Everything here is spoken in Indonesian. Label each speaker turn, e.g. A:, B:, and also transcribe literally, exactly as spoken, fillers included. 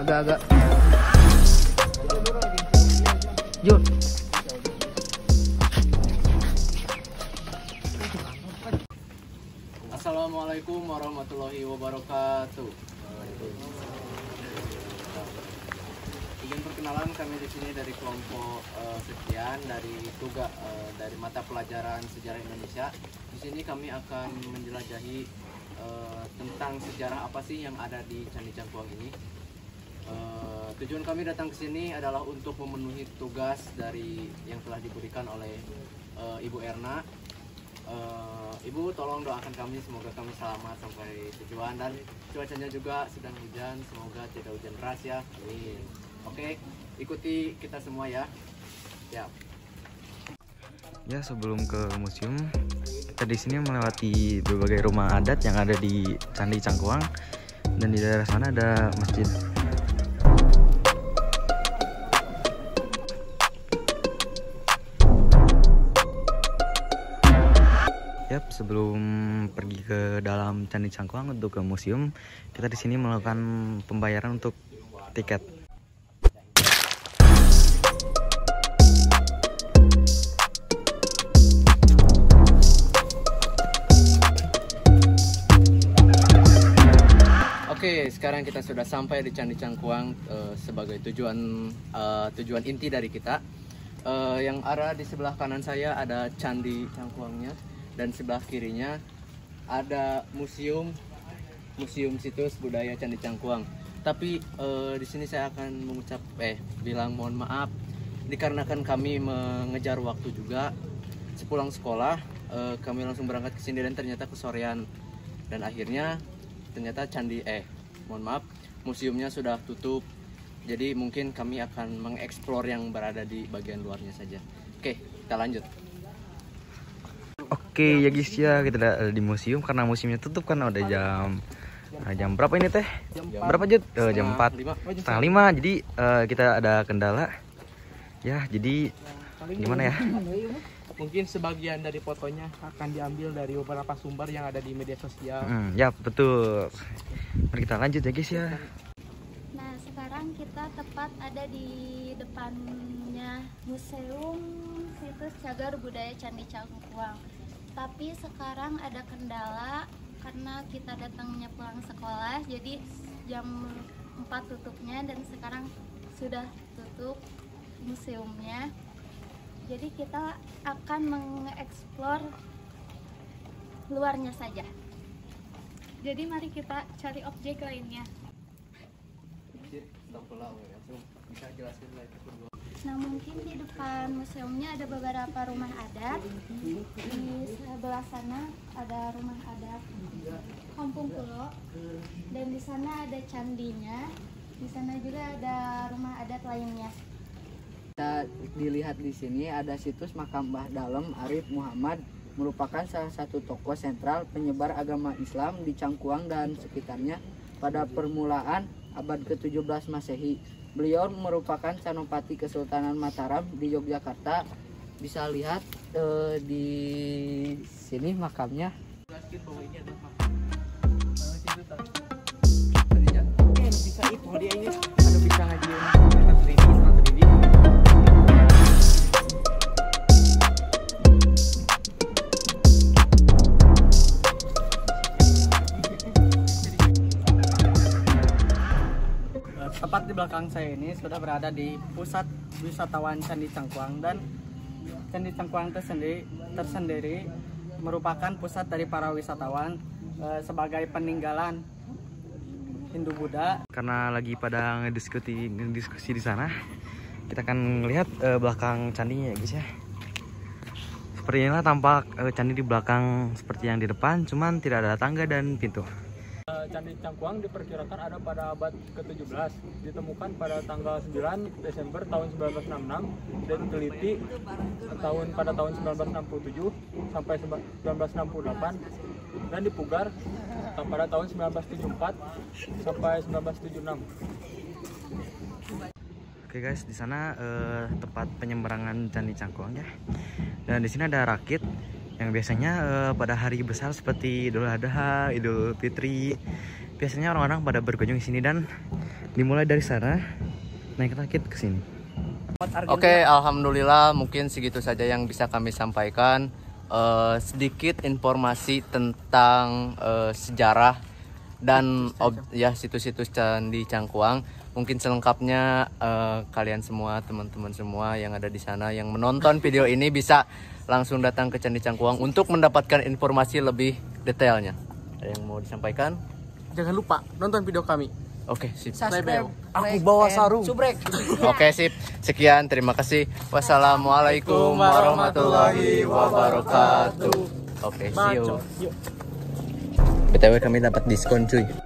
A: agak-agak. Jun.
B: Assalamualaikum warahmatullahi wabarakatuh. Izin perkenalan, kami di sini dari kelompok uh, sekian dari tugas uh, dari mata pelajaran sejarah Indonesia. Di sini kami akan menjelajahi uh, tentang sejarah apa sih yang ada di Candi Cangkuang ini. Uh, tujuan kami datang ke sini adalah untuk memenuhi tugas dari yang telah diberikan oleh uh, Ibu Erna. Uh, Ibu tolong doakan kami semoga kami selamat sampai tujuan, dan cuacanya juga sedang hujan, semoga tidak hujan deras ya, amin. Oke, ikuti kita semua ya. Siap.
C: Ya, sebelum ke museum, kita di sini melewati berbagai rumah adat yang ada di Candi Cangkuang, dan di daerah sana ada masjid. Yap, sebelum pergi ke dalam Candi Cangkuang untuk ke museum, kita di sini melakukan pembayaran untuk tiket.
B: Oke, sekarang kita sudah sampai di Candi Cangkuang uh, sebagai tujuan uh, tujuan inti dari kita. Uh, yang ada di sebelah kanan saya ada Candi Cangkuangnya, dan sebelah kirinya ada museum museum situs budaya Candi Cangkuang. Tapi uh, di sini saya akan mengucap eh bilang mohon maaf dikarenakan kami mengejar waktu juga. Sepulang sekolah uh, kami langsung berangkat ke sini dan ternyata kesorean, dan akhirnya ternyata candi eh mohon maaf museumnya sudah tutup. Jadi mungkin kami akan mengeksplor yang berada di bagian luarnya saja. Oke, kita lanjut.
C: Oke ya guys, ya kita ada di museum karena museumnya tutup kan udah jam nah, jam berapa ini teh? Jam berapa Jud? Uh, jam empat setengah lima. Jadi uh, kita ada kendala. Ya, jadi gimana ya?
A: Mungkin sebagian dari fotonya akan diambil dari beberapa sumber yang ada di media sosial.
C: Hmm, ya betul. Mari kita lanjut ya guys ya.
D: Nah, sekarang kita tepat ada di depannya Museum Situs Cagar Budaya Candi Cangkuang. Tapi sekarang ada kendala karena kita datangnya pulang sekolah, jadi jam empat tutupnya dan sekarang sudah tutup museumnya. Jadi kita akan mengeksplor luarnya saja. Jadi mari kita cari objek lainnya. Nah, mungkin di depan museumnya ada beberapa rumah adat. Di sebelah sana ada rumah adat Kampung Kulo, dan di sana ada candinya. Di sana juga ada rumah adat lainnya.
E: Kita dilihat di sini ada situs makam Mbah Dalem Arif Muhammad, merupakan salah satu tokoh sentral penyebar agama Islam di Cangkuang dan sekitarnya pada permulaan abad ke tujuh belas Masehi. Beliau merupakan Senopati Kesultanan Mataram di Yogyakarta. Bisa lihat eh, di sini makamnya.
A: Bisa itu dia ini ada bisa ngajian tiga D. Tepat di belakang saya ini sudah berada di pusat wisatawan Candi Cangkuang, dan Candi Cangkuang tersendiri, tersendiri merupakan pusat dari para wisatawan e, sebagai peninggalan Hindu Buddha.
C: Karena lagi pada ngediskusi ngediskusi di sana, kita akan melihat e, belakang candinya ya guys ya. Seperti inilah tampak e, candi di belakang seperti yang di depan, cuman tidak ada tangga dan pintu.
F: Candi Cangkuang diperkirakan ada pada abad ke tujuh belas, ditemukan pada tanggal sembilan Desember tahun seribu sembilan ratus enam puluh enam dan diteliti tahun pada tahun seribu sembilan ratus enam puluh tujuh sampai seribu sembilan ratus enam puluh delapan, dan dipugar pada tahun seribu sembilan ratus tujuh puluh empat sampai seribu sembilan ratus tujuh puluh enam.
C: Oke guys, di sana eh, tempat penyeberangan Candi Cangkuang ya. Dan di sini ada rakit yang biasanya uh, pada hari besar seperti Idul Adha, Idul Fitri, biasanya orang-orang pada berkunjung di sini, dan dimulai dari sana naik rakit ke sini.
B: Oke, alhamdulillah mungkin segitu saja yang bisa kami sampaikan. Uh, sedikit informasi tentang uh, sejarah dan ob, ya situs-situs Candi Cangkuang. Mungkin selengkapnya uh, kalian semua, teman-teman semua yang ada di sana yang menonton video ini bisa langsung datang ke Candi Cangkuang untuk mendapatkan informasi lebih detailnya. Ada yang mau disampaikan?
A: Jangan lupa nonton video kami.
B: Oke, sip.
E: Subscribe,
A: Aku bawa sarung.
E: subrek.
B: Oke, sip. Sekian, terima kasih. Wassalamualaikum warahmatullahi wabarakatuh. Oke, see you. B T W kami dapat diskon cuy.